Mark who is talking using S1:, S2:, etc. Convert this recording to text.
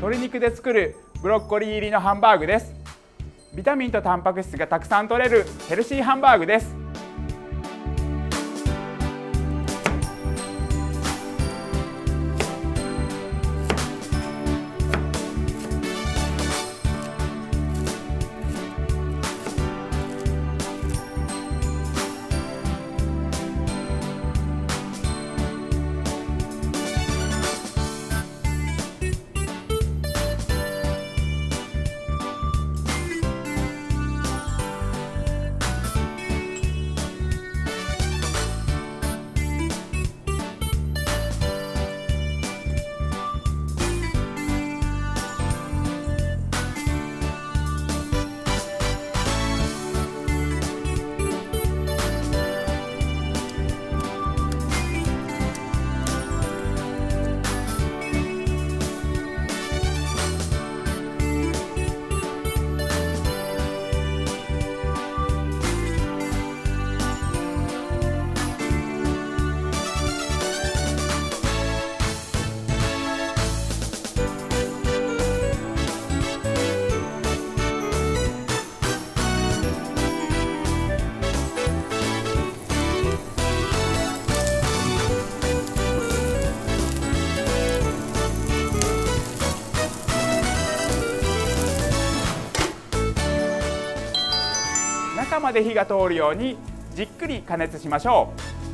S1: 鶏肉で作るブロッコリー入りのハンバーグです。ビタミンとタンパク質がたくさん摂れるヘルシーハンバーグです。中まで火が通るようにじっくり加熱しましょう。